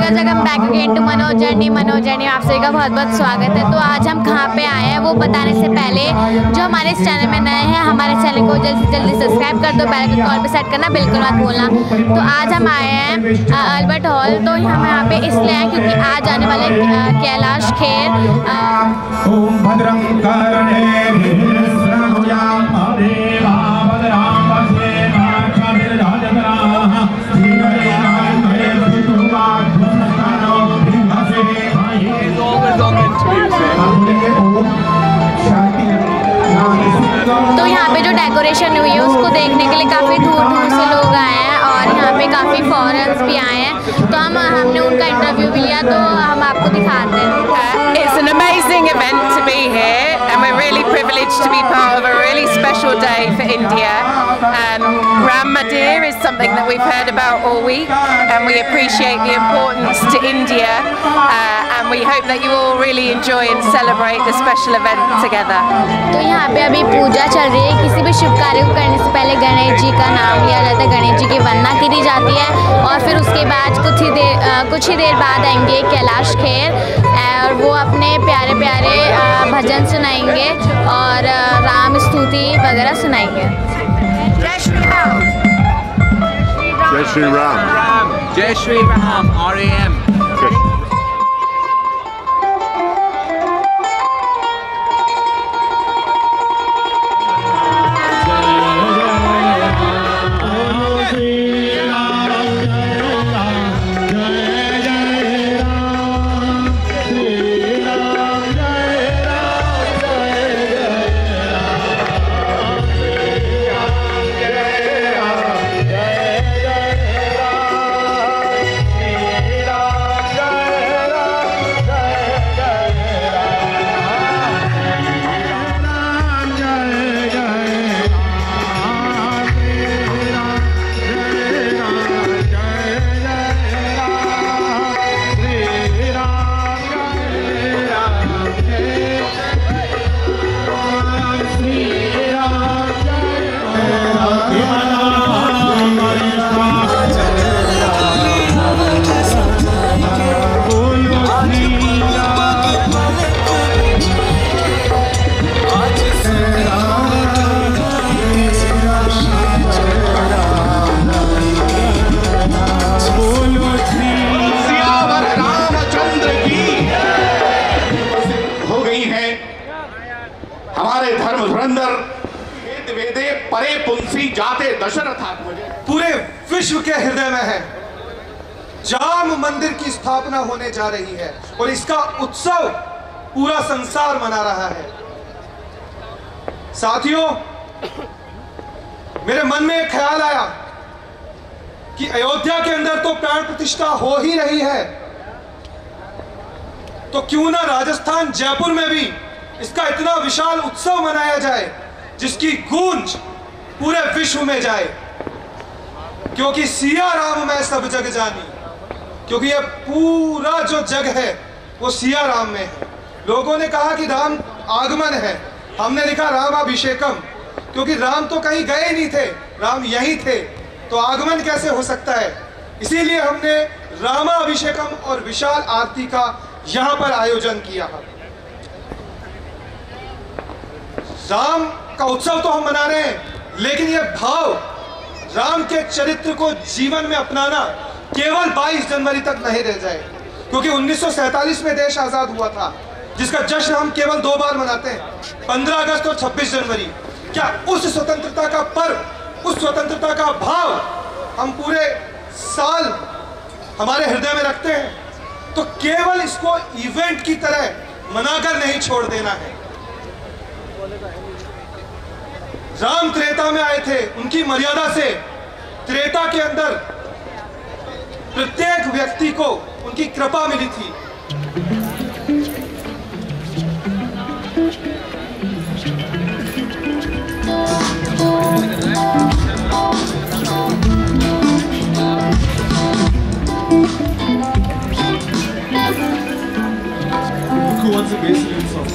Guys, welcome back again to Manoj journey में आप सभी का बहुत बहुत स्वागत है। तो आज हम कहाँ पे आए हैं वो बताने से पहले जो हमारे इस चैनल में नए हैं, हमारे चैनल को जल्दी से जल्दी सब्सक्राइब कर दो, बेल आइकन कॉल पे सेट करना बिल्कुल मत भूलना। तो आज हम आए हैं अल्बर्ट हॉल। तो हम यहाँ पे इसलिए आए क्योंकि आज आने वाले कैलाश खेर तो यहाँ पे जो डेकोरेशन हुई है उसको देखने के लिए काफ़ी दूर दूर से लोग आए हैं और यहाँ पे काफ़ी फॉरेनर्स भी आए हैं। तो हमने उनका इंटरव्यू भी लिया, तो हम आपको दिखाते हैं। It's an amazing event to be here and we're really privileged to be part of a really special day for India. Ram Mandir is something that we've heard about all week and we appreciate the importance to India and we hope that you all really enjoy and celebrate the special event together. तो यहाँ पे अभी पूजा चल रही है। किसी भी शुभ कार्य को करने से पहले गणेश जी का नाम लिया जाता है, गणेश जी की वंदना की जाती है और फिर उसके बाद कुछ ही देर बाद आएंगे कैलाश खेर और वो अपने प्यारे प्यारे भजन सुनाएंगे और राम स्तुति वगैरह सुनाएंगे। जय श्री राम। जय श्री राम। जय श्री राम। RAM। हमारे धर्म धुरंधर वेद वेदे परे पुंसी जाते दशरथात्मजे पूरे विश्व के हृदय में है। राम मंदिर की स्थापना होने जा रही है और इसका उत्सव पूरा संसार मना रहा है। साथियों, मेरे मन में एक ख्याल आया कि अयोध्या के अंदर तो प्राण प्रतिष्ठा हो ही रही है, तो क्यों ना राजस्थान जयपुर में भी इसका इतना विशाल उत्सव मनाया जाए जिसकी गूंज पूरे विश्व में जाए, क्योंकि सिया राम में सब जग जानी, क्योंकि ये पूरा जो जग है वो सिया राम में है। लोगों ने कहा कि राम आगमन है, हमने लिखा राम अभिषेकम, क्योंकि राम तो कहीं गए नहीं थे, राम यहीं थे, तो आगमन कैसे हो सकता है। इसीलिए हमने रामा अभिषेकम और विशाल आरती का यहाँ पर आयोजन किया। राम का उत्सव तो हम मना रहे हैं, लेकिन यह भाव राम के चरित्र को जीवन में अपनाना केवल 22 जनवरी तक नहीं रह जाए, क्योंकि 1947 में देश आजाद हुआ था, जिसका जश्न हम केवल 2 बार मनाते हैं, 15 अगस्त और 26 जनवरी। क्या उस स्वतंत्रता का पर्व, उस स्वतंत्रता का भाव हम पूरे साल हमारे हृदय में रखते हैं? तो केवल इसको इवेंट की तरह मनाकर नहीं छोड़ देना है। राम त्रेता में आए थे, उनकी मर्यादा से त्रेता के अंदर प्रत्येक व्यक्ति को उनकी कृपा मिली थी। Who wants a bass song?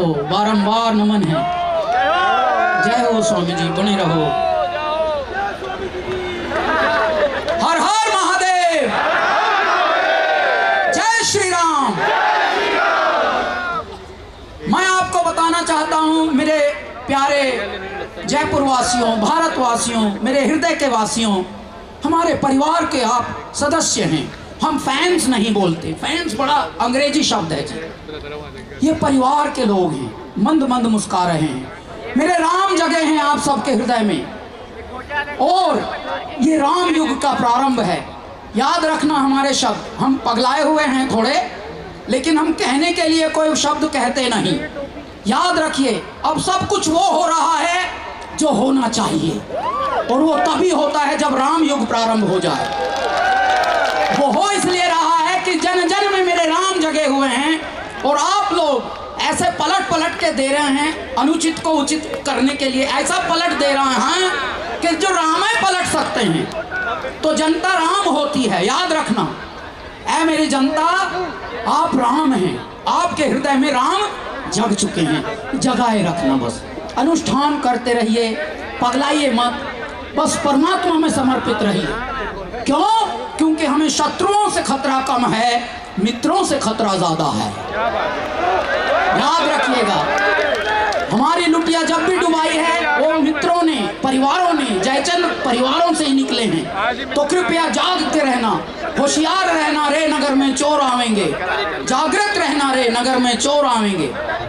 बारंबार नमन है। जय हो स्वामी जी, बने रहो। हर हर महादेव, जय श्री राम। मैं आपको बताना चाहता हूं मेरे प्यारे जयपुर वासियों, भारतवासियों, मेरे हृदय के वासियों, हमारे परिवार के आप सदस्य हैं। हम फैंस नहीं बोलते, फैंस बड़ा अंग्रेजी शब्द है जी। ये परिवार के लोग हैं, मंद मंद मुस्कुरा रहे हैं। मेरे राम जगह हैं आप सबके हृदय में, और ये राम युग का प्रारंभ है। याद रखना हमारे शब्द, हम पगलाए हुए हैं थोड़े, लेकिन हम कहने के लिए कोई शब्द कहते नहीं। याद रखिए, अब सब कुछ वो हो रहा है जो होना चाहिए, और वो तभी होता है जब राम युग प्रारंभ हो जाए। वो हो इसलिए रहा है कि जन जन में मेरे राम जगे हुए हैं, और आप लोग ऐसे पलट पलट के दे रहे हैं अनुचित को उचित करने के लिए। ऐसा पलट दे रहे हैं कि जो रामायण पलट सकते हैं, तो जनता राम होती है। याद रखना, ऐ मेरी जनता, आप राम हैं, आपके हृदय में राम जग चुके हैं। जगाए रखना, बस अनुष्ठान करते रहिए, पगलाइए मत, बस परमात्मा में समर्पित रहिए। क्यों? क्योंकि हमें शत्रुओं से खतरा कम है, मित्रों से खतरा ज्यादा है। याद रखिएगा, हमारी लुटिया जब भी डुबाई है वो मित्रों ने, परिवारों ने, जयचंद परिवारों से ही निकले हैं। तो कृपया जाग के रहना, होशियार रहना रे, नगर में चोर आवेंगे। जागृत रहना रे, नगर में चोर आवेंगे।